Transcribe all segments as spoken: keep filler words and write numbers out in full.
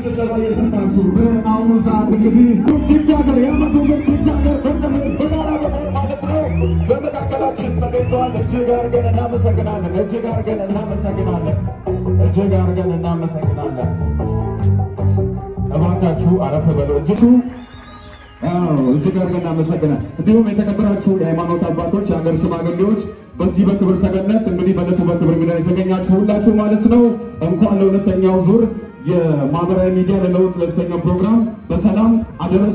ጭብጨባ እየሰጣችሁ በአሁኑ ሰዓት እንግዲህ ቲክቶከር የዓመቱ ምርጥ ቲክቶከር በርተሚዮስ በጋራ በመሆን ማለት ነው በመካከላችን ተገኝተዋል። እጅግ አድርገን እናመሰግናለን። እጅግ አድርገን እናመሰግናለን። እጅግ አድርገን እናመሰግናለን። እባካችሁ አረፍ በሉ። እጅቱ አዎ እጅግ አድርገን እናመሰግናለን። እንዲሁም የተከበራችሁ የሃይማኖት አባቶች፣ የሀገር ሽማግሌዎች በዚህ በክብር ሰገነት እንግዲህ በዕለቱ በክብር እንግዳ የተገኛችሁ ሁላችሁ ማለት ነው እንኳን ለሁለተኛው ዙር የማህበራዊ ሚዲያ ለለውጥ ለተሰኘው ፕሮግራም በሰላም አደረሳ።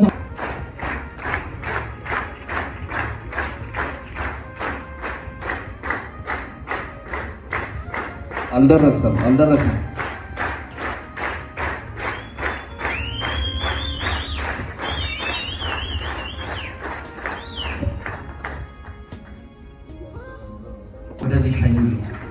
አልደረሰም አልደረሰም ወደዚህ ሸኙልኝ።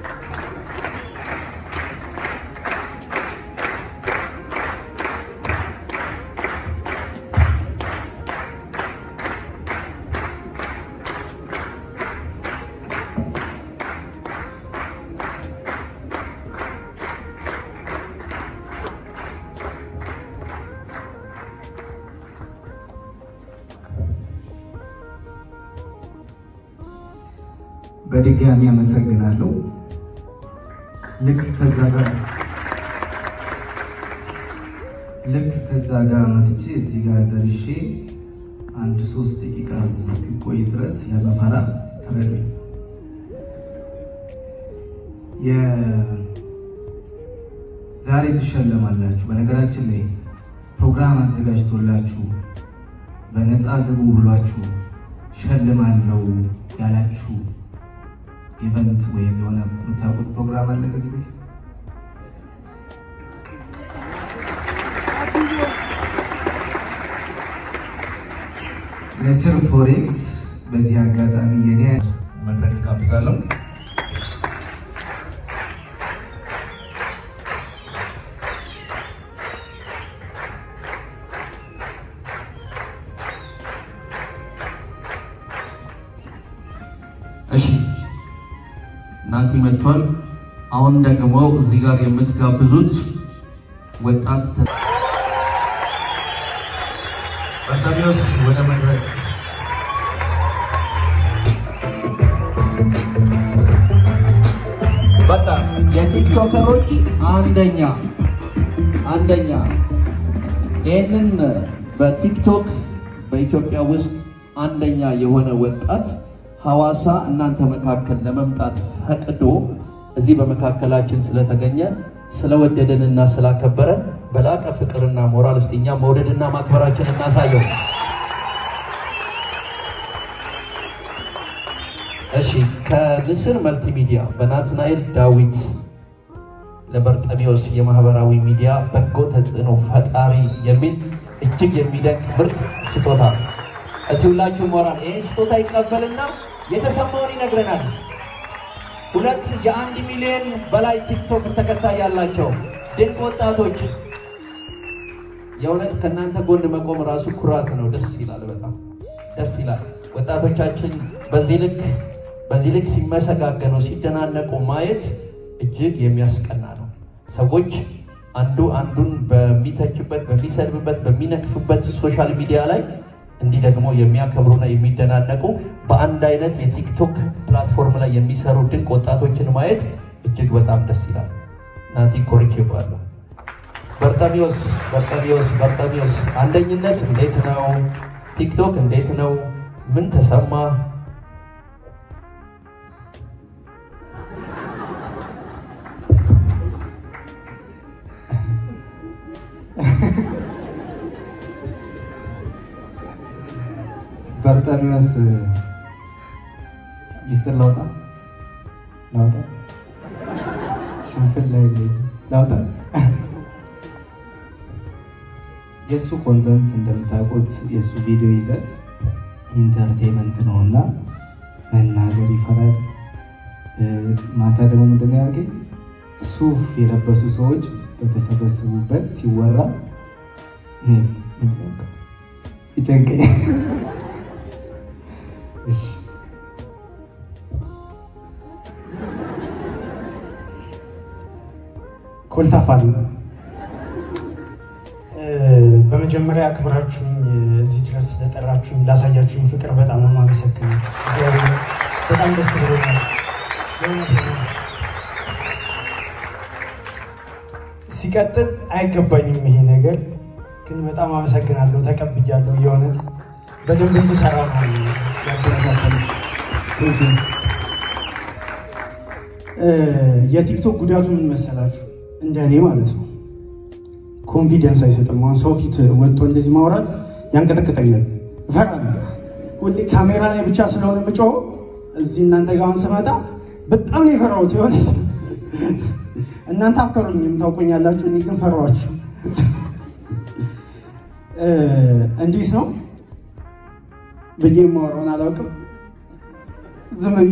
በድጋሚ አመሰግናለሁ። ልክ ከዛ ጋር ልክ ከዛ ጋር መጥቼ እዚህ ጋር ደርሼ አንድ ሶስት ደቂቃ እስኪቆይ ድረስ ያለፋራ ተረዱ። የዛሬ ትሸለማላችሁ። በነገራችን ላይ ፕሮግራም አዘጋጅቶላችሁ በነፃ ግቡ ብሏችሁ ሸልማለሁ ያላችሁ ኢቨንት ወይም የሆነ የምታውቁት ፕሮግራም አለ ከዚህ በፊት? ንስር ፎሬክስ በዚህ አጋጣሚ የኔ መድረክ ጋብዛለሁ። እሺ ናቲ መጥቷል። አሁን ደግሞ እዚህ ጋር የምትጋብዙት ወጣት በርተሚዮስ ወደ መድረክ በቃ የቲክቶከሮች አንደኛ አንደኛ ይህንን በቲክቶክ በኢትዮጵያ ውስጥ አንደኛ የሆነ ወጣት ሐዋሳ እናንተ መካከል ለመምጣት ፈቅዶ እዚህ በመካከላችን ስለተገኘ ስለወደደንና ስላከበረን በላቀ ፍቅርና ሞራል እስቲኛ መውደድና ማክበራችን እናሳየው። እሺ ከንስር መልቲሚዲያ በናትናኤል ዳዊት ለበርተሚዮስ የማህበራዊ ሚዲያ በጎ ተጽዕኖ ፈጣሪ የሚል እጅግ የሚደንቅ ምርጥ ስጦታ እዚህ ሁላችሁ ሞራል ይሄ ስጦታ ይቀበልና የተሰማውን ይነግረናል። ሁለት የአንድ ሚሊዮን በላይ ቲክቶክ ተከታይ ያላቸው ድንቅ ወጣቶች የእውነት ከእናንተ ጎን መቆም ራሱ ኩራት ነው። ደስ ይላል፣ በጣም ደስ ይላል። ወጣቶቻችን በዚህ ልክ በዚህ ልክ ሲመሰጋገኑ ሲደናነቁ ማየት እጅግ የሚያስቀና ነው። ሰዎች አንዱ አንዱን በሚተችበት በሚሰድብበት በሚነክፍበት ሶሻል ሚዲያ ላይ እንዲህ ደግሞ የሚያከብሩና የሚደናነቁ በአንድ አይነት የቲክቶክ ፕላትፎርም ላይ የሚሰሩ ድንቅ ወጣቶችን ማየት እጅግ በጣም ደስ ይላል። ናቲ ኮርቼ ባለው በርተሚዮስ በርተሚዮስ በርተሚዮስ አንደኝነት እንዴት ነው? ቲክቶክ እንዴት ነው? ምን ተሰማ? በርተሚዮስ ሚስተር ላውጣ ላውጣ ሽንፍል ላይ ላውጣ የሱ ኮንተንት እንደምታውቁት የሱ ቪዲዮ ይዘት ኢንተርቴይንመንት ነውና መናገር ይፈራል። ማታ ደግሞ ምንድነው ያልከኝ? ሱፍ የለበሱ ሰዎች በተሰበሰቡበት ሲወራ ነው ይጨንቀኝ። እሺ ኮልታፋል በመጀመሪያ አክብራችሁኝ እዚህ ድረስ ስለጠራችሁኝ ላሳያችሁኝ ፍቅር በጣም ነው የማመሰግነው። እግዚአብሔር በጣም ደስ ብሎኛል። ሲቀጥል አይገባኝም ይሄ ነገር ግን በጣም አመሰግናለሁ። ተቀብያለሁ። የእውነት በደንብ እንድሰራ ነው ያበረታታኝ። የቲክቶክ ጉዳቱ ምን መሰላችሁ? እንደኔ ማለት ነው ኮንፊደንስ አይሰጥም። አሁን ሰው ፊት ወጥቶ እንደዚህ ማውራት ያንቀጠቅጠኛል፣ እፈራለሁ። ሁሌ ካሜራ ላይ ብቻ ስለሆነ የምጮኸው እዚህ እናንተ ጋር አሁን ስመጣ በጣም ነው የፈራሁት። የእውነት እናንተ አፈሩኝም ታውቁኛላችሁ፣ እኔ ግን ፈራኋችሁ። እንዴት ነው ብዬ የማወራውን አላውቅም። ዝም ብዬ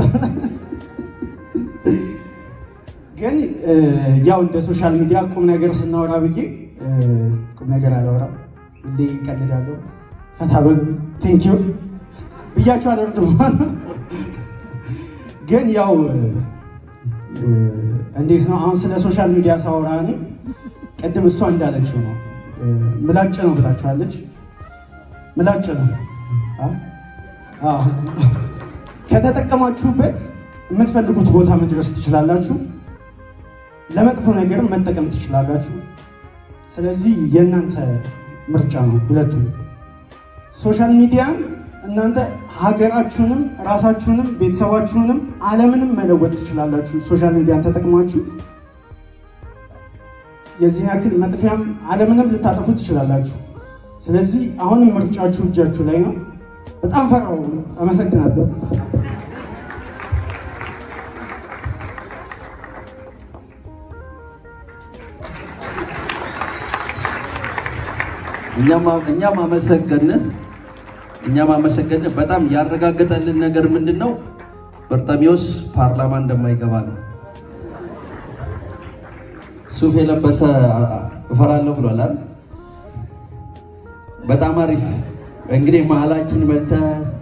ግን ያው እንደ ሶሻል ሚዲያ ቁም ነገር ስናወራ ብዬ ቁም ነገር አላወራም። ሁሌ እቀልዳለሁ። ፈታ በሉ ቴንክ ዩ ብያችሁ አልወርድም። ግን ያው እንዴት ነው አሁን ስለ ሶሻል ሚዲያ ሳወራ እኔ ቅድም እሷ እንዳለችው ነው ምላጭ ነው ብላችኋለች። ምላጭ ነው። አዎ ከተጠቀማችሁበት የምትፈልጉት ቦታ መድረስ ትችላላችሁ፣ ለመጥፎ ነገር መጠቀም ትችላላችሁ። ስለዚህ የእናንተ ምርጫ ነው ሁለቱም። ሶሻል ሚዲያን እናንተ ሀገራችሁንም ራሳችሁንም ቤተሰባችሁንም ዓለምንም መለወጥ ትችላላችሁ። ሶሻል ሚዲያን ተጠቅማችሁ የዚህ ያክል መጥፊያም ዓለምንም ልታጠፉ ትችላላችሁ። ስለዚህ አሁንም ምርጫችሁ እጃችሁ ላይ ነው። በጣም ፈራው። አመሰግናለሁ። እኛም እኛም አመሰገነ እኛም አመሰገነ። በጣም ያረጋገጠልን ነገር ምንድነው? በርጣሚዮስ ፓርላማ እንደማይገባ ነው። ሱፍ የለበሰ እፈራለሁ ብሏል። በጣም አሪፍ። እንግዲህ መሀላችን መተ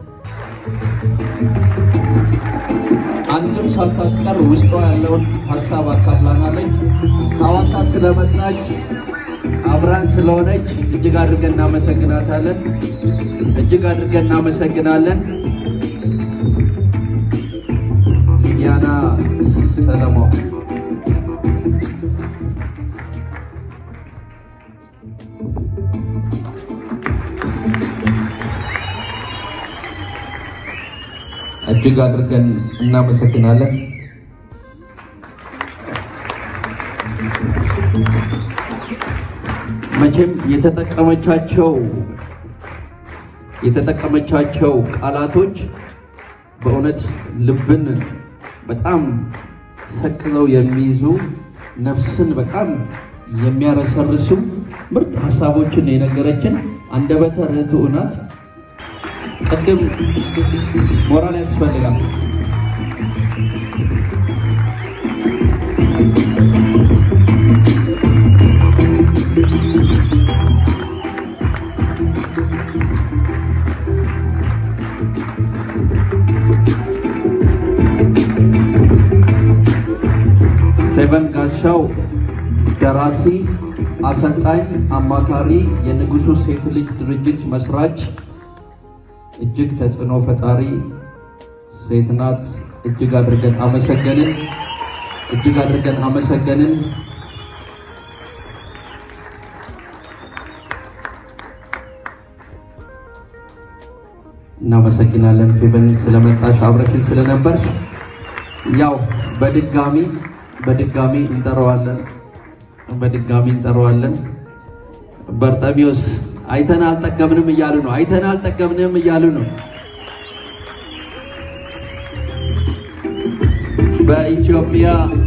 አንድም ሳታስቀር ውስጧ ያለውን ሐሳብ አካፍላናለች። ሐዋሳ ስለመጣች አብራን ስለሆነች እጅግ አድርገን እናመሰግናታለን። እጅግ አድርገን እናመሰግናለን። ሊዲያና ሰለሞን እጅግ አድርገን እናመሰግናለን። መቼም የተጠቀመቻቸው የተጠቀመቻቸው ቃላቶች በእውነት ልብን በጣም ሰቅለው የሚይዙ ነፍስን በጣም የሚያረሰርሱ ምርጥ ሐሳቦችን የነገረችን አንደበተ ርቱዕ ናት። ቅድም ሞራል ያስፈልጋል። ፌቨን ጋሻው ደራሲ፣ አሰልጣኝ፣ አማካሪ፣ የንጉሱ ሴት ልጅ ድርጅት መስራች፣ እጅግ ተጽዕኖ ፈጣሪ ሴት ናት። እጅግ አድርገን አመሰገንን። እጅግ አድርገን አመሰገንን። እናመሰግናለን ፌቨን ስለመጣሽ አብረሽን ስለነበርሽ። ያው በድጋሚ በድጋሚ እንጠራዋለን በድጋሚ እንጠራዋለን። በርጣሚዮስ አይተን አልጠገብንም እያሉ ነው። አይተን አልጠገብንም እያሉ ነው። በኢትዮጵያ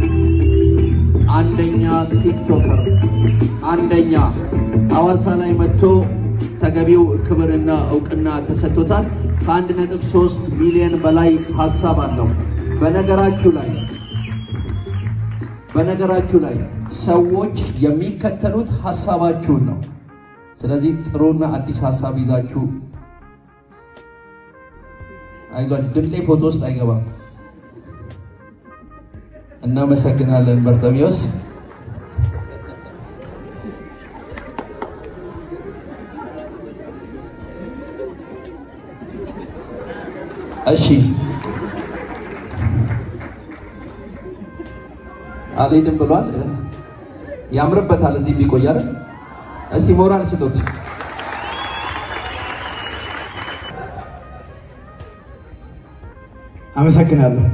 አንደኛ ቲክቶከር አንደኛ ሐዋሳ ላይ መጥቶ ተገቢው ክብርና እውቅና ተሰጥቶታል። ከአንድ ነጥብ ሶስት ሚሊዮን በላይ ሐሳብ አለው። በነገራችሁ ላይ በነገራችሁ ላይ ሰዎች የሚከተሉት ሐሳባችሁን ነው። ስለዚህ ጥሩና አዲስ ሐሳብ ይዛችሁ አይዟችሁ። ድምጼ ፎቶ ውስጥ አይገባም። እናመሰግናለን በርጣሚዮስ። እሺ አልሄድም ብሏል ያምርበታል እዚህ ቢቆይ አይደል እስቲ ሞራል ስጡት አመሰግናለሁ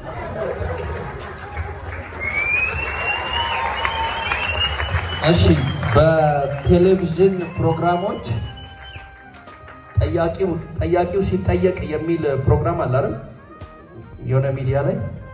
እሺ በቴሌቪዥን ፕሮግራሞች ጠያቂው ጠያቂው ሲጠየቅ የሚል ፕሮግራም አለ አይደል የሆነ ሚዲያ ላይ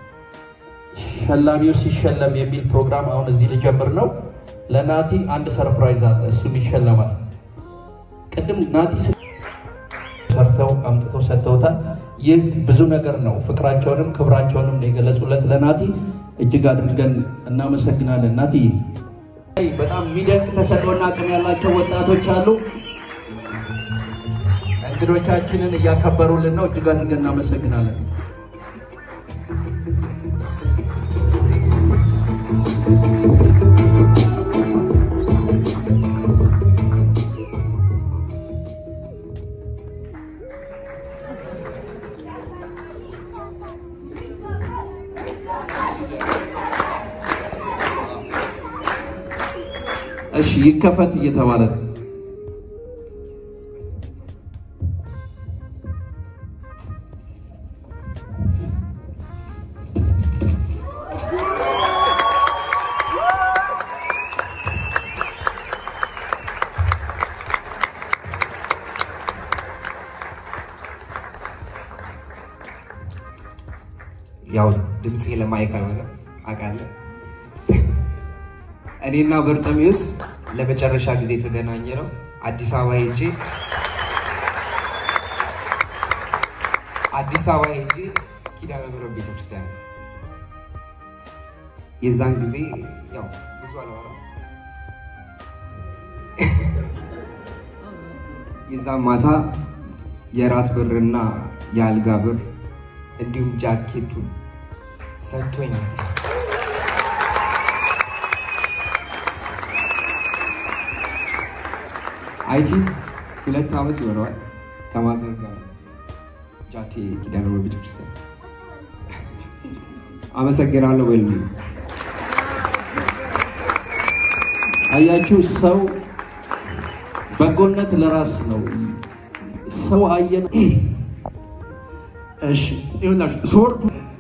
ሸላሚው ሲሸለም የሚል ፕሮግራም አሁን እዚህ ልጀምር ነው ለናቲ አንድ ሰርፕራይዝ አለ እሱም ይሸለማል ቅድም ናቲ ሰርተው አምጥተው ሰጥተውታል ይህ ብዙ ነገር ነው ፍቅራቸውንም ክብራቸውንም የገለጹለት ለናቲ እጅግ አድርገን እናመሰግናለን ናቲ በጣም የሚደንቅ ተሰጥኦና አቅም ያላቸው ወጣቶች አሉ እንግዶቻችንን እያከበሩልን ነው እጅግ አድርገን እናመሰግናለን እሺ ይከፈት እየተባለ ያው ድምጽ ለማይክ አለ አቃለ እኔና በርጠሚውስ ለመጨረሻ ጊዜ ተገናኘ ነው አዲስ አበባ ሄጄ አዲስ አበባ ሄጄ ኪዳነ ምሕረት ቤተክርስቲያን የዛን ጊዜ ያው ብዙ አላወራ የዛን ማታ የራት ብርና የአልጋ ብር እንዲሁም ጃኬቱን ሰጥቶኝ አይቲ ሁለት ዓመት ይሆነዋል ከማዘር ጋር ጃቴ ኪዳነ ምሕረት ቤተክርስቲያን አመሰግናለሁ ወልሚ አያችሁ ሰው በጎነት ለራስ ነው ሰው አየን እሺ ይኸውላችሁ ሶርቱ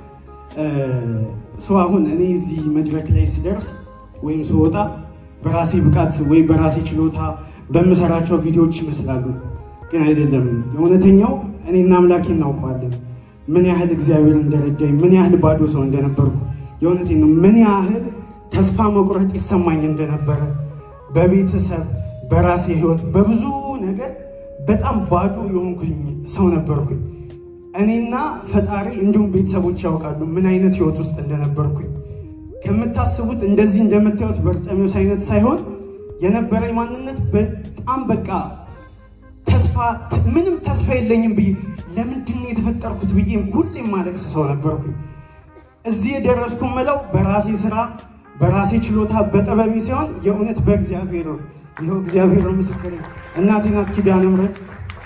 ሰው አሁን እኔ እዚህ መድረክ ላይ ሲደርስ ወይም ስወጣ በራሴ ብቃት ወይ በራሴ ችሎታ በመሰራቸው ቪዲዮዎች ይመስላሉ ግን አይደለም የእውነተኛው እኔና አምላኬ እናውቀዋለን ምን ያህል እግዚአብሔር እንደረዳኝ ምን ያህል ባዶ ሰው እንደነበርኩ የእውነቴን ነው ምን ያህል ተስፋ መቁረጥ ይሰማኝ እንደነበረ በቤተሰብ በራሴ ህይወት በብዙ ነገር በጣም ባዶ የሆንኩኝ ሰው ነበርኩኝ እኔና ፈጣሪ እንዲሁም ቤተሰቦች ያውቃሉ ምን አይነት ህይወት ውስጥ እንደነበርኩኝ ከምታስቡት እንደዚህ እንደምታዩት በርጠሚውስ አይነት ሳይሆን የነበረኝ ማንነት በጣም በቃ ተስፋ ምንም ተስፋ የለኝም ብዬ ለምንድን ነው የተፈጠርኩት ብዬ ሁሌም ማለቅስ ሰው ነበርኩኝ እዚህ የደረስኩት መለው በራሴ ስራ በራሴ ችሎታ በጥበቤ ሲሆን የእውነት በእግዚአብሔር ነው ይሄው እግዚአብሔር ምስክሬ እናቴ ናት ኪዳነ ምሕረት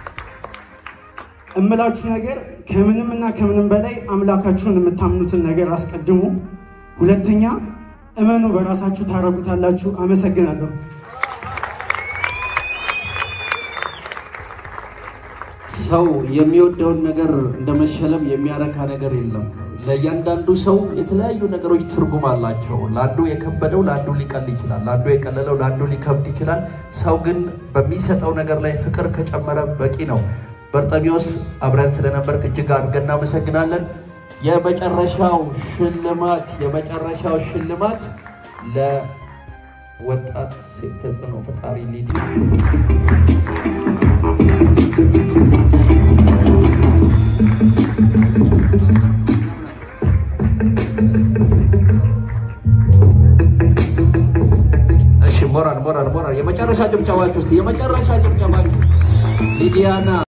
እምላችሁ ነገር ከምንምና ከምንም በላይ አምላካችሁን የምታምኑትን ነገር አስቀድሙ ሁለተኛ እመኑ በራሳችሁ ታረጉታላችሁ አመሰግናለሁ ሰው የሚወደውን ነገር እንደመሸለም የሚያረካ ነገር የለም ለእያንዳንዱ ሰው የተለያዩ ነገሮች ትርጉም አላቸው ለአንዱ የከበደው ለአንዱ ሊቀል ይችላል ለአንዱ የቀለለው ለአንዱ ሊከብድ ይችላል ሰው ግን በሚሰጠው ነገር ላይ ፍቅር ከጨመረ በቂ ነው በርጠሚውስ አብረን ስለነበርክ እጅግ አድርገን እናመሰግናለን የመጨረሻው ሽልማት የመጨረሻው ሽልማት ለወጣት ሴት ተጽዕኖ ፈጣሪ ሊዲ እሺ ሞራል ሞራል ሞራል የመጨረሻ ጭብጨባችሁ እስቲ የመጨረሻ ጭብጨባችሁ ሊዲያና